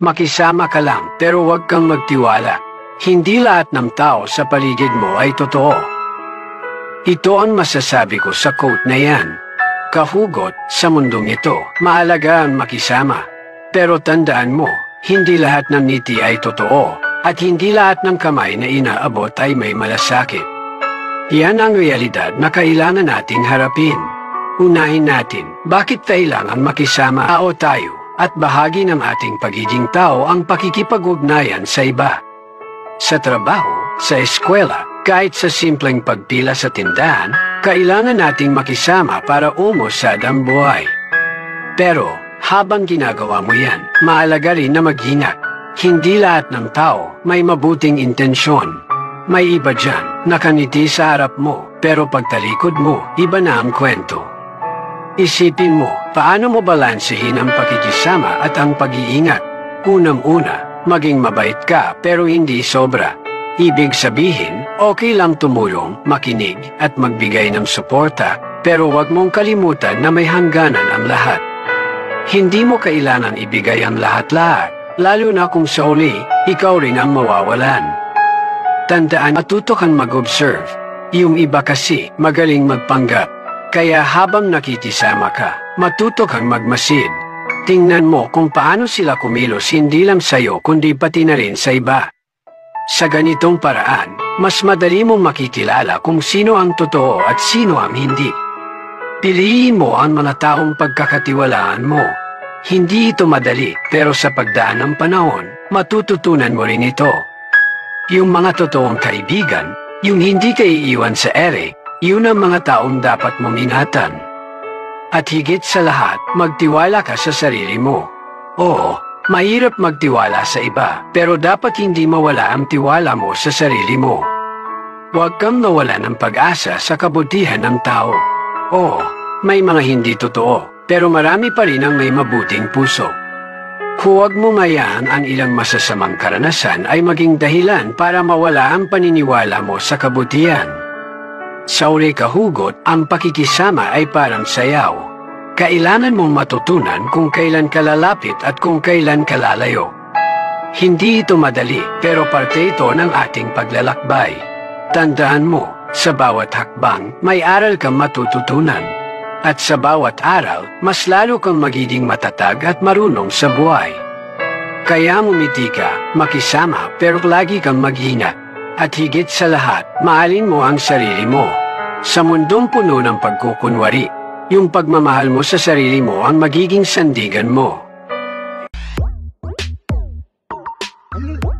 Makisama ka lang pero huwag kang magtiwala. Hindi lahat ng tao sa paligid mo ay totoo. Ito ang masasabi ko sa quote na yan. Kahugot, sa mundong ito, maalaga ang makisama. Pero tandaan mo, hindi lahat ng ngiti ay totoo, at hindi lahat ng kamay na inaabot ay may malasakit. Yan ang realidad na kailangan nating harapin. Unahin natin, bakit kailangan makisama o tayo, at bahagi ng ating pagiging tao ang pakikipag-ugnayan sa iba. Sa trabaho, sa eskwela, kahit sa simpleng pagpila sa tindahan, kailangan nating makisama para umusad ang buhay. Pero, habang ginagawa mo yan, mahalaga rin na mag-ingat. Hindi lahat ng tao may mabuting intensyon. May iba dyan, nakangiti sa harap mo, pero pagtalikod mo, iba na ang kwento. Isipin mo, paano mo balansehin ang pakikisama at ang pag-iingat? Unang-una, maging mabait ka pero hindi sobra. Ibig sabihin, okay lang tumulong, makinig, at magbigay ng suporta, pero huwag mong kalimutan na may hangganan ang lahat. Hindi mo kailangan ibigay ang lahat-lahat, lalo na kung sa uli, ikaw rin ang mawawalan. Tandaan, matuto kang mag-observe. Yung iba kasi, magaling magpanggap. Kaya habang nakikisama ka, matuto kang magmasid. Tingnan mo kung paano sila kumilos hindi lang sa'yo kundi pati na rin sa iba. Sa ganitong paraan, mas madali mong makikilala kung sino ang totoo at sino ang hindi. Piliin mo ang mga taong pagkakatiwalaan mo. Hindi ito madali, pero sa pagdaan ng panahon, matututunan mo rin ito. Yung mga totoong kaibigan, yung hindi ka iiwan sa ere, yun ang mga taong dapat mong ingatan. At higit sa lahat, magtiwala ka sa sarili mo. Oo, mahirap magtiwala sa iba, pero dapat hindi mawala ang tiwala mo sa sarili mo. Huwag kang nawala ng pag-asa sa kabutihan ng tao. Oo, may mga hindi totoo, pero marami pa rin ang may mabuting puso. Huwag mo hayaan ang ilang masasamang karanasan ay maging dahilan para mawala ang paniniwala mo sa kabutihan. Sa uri kahugot, ang pakikisama ay parang sayaw. Kailangan mong matutunan kung kailan ka lalapit at kung kailan ka lalayo. Hindi ito madali, pero parte ito ng ating paglalakbay. Tandaan mo, sa bawat hakbang, may aral kang matututunan. At sa bawat aral, mas lalo kang magiging matatag at marunong sa buhay. Kaya mumiti ka, makisama, pero lagi kang mag-ingat. At higit sa lahat, mahalin mo ang sarili mo. Sa mundong puno ng pagkukunwari, yung pagmamahal mo sa sarili mo ang magiging sandigan mo.